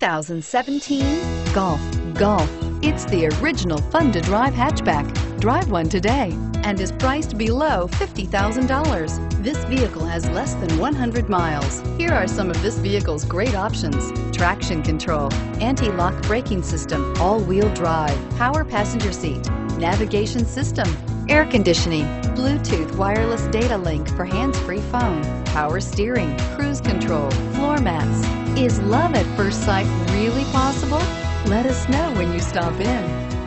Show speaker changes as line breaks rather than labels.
2017 Golf. It's the original fun-to-drive hatchback. Drive one today and is priced below $50,000. This vehicle has less than 100 miles. Here are some of this vehicle's great options: traction control, anti-lock braking system, all-wheel drive, power passenger seat, navigation system, air conditioning, Bluetooth wireless data link for hands-free phone, power steering, cruise control, floor mats. Is love at first sight really possible? Let us know when you stop in.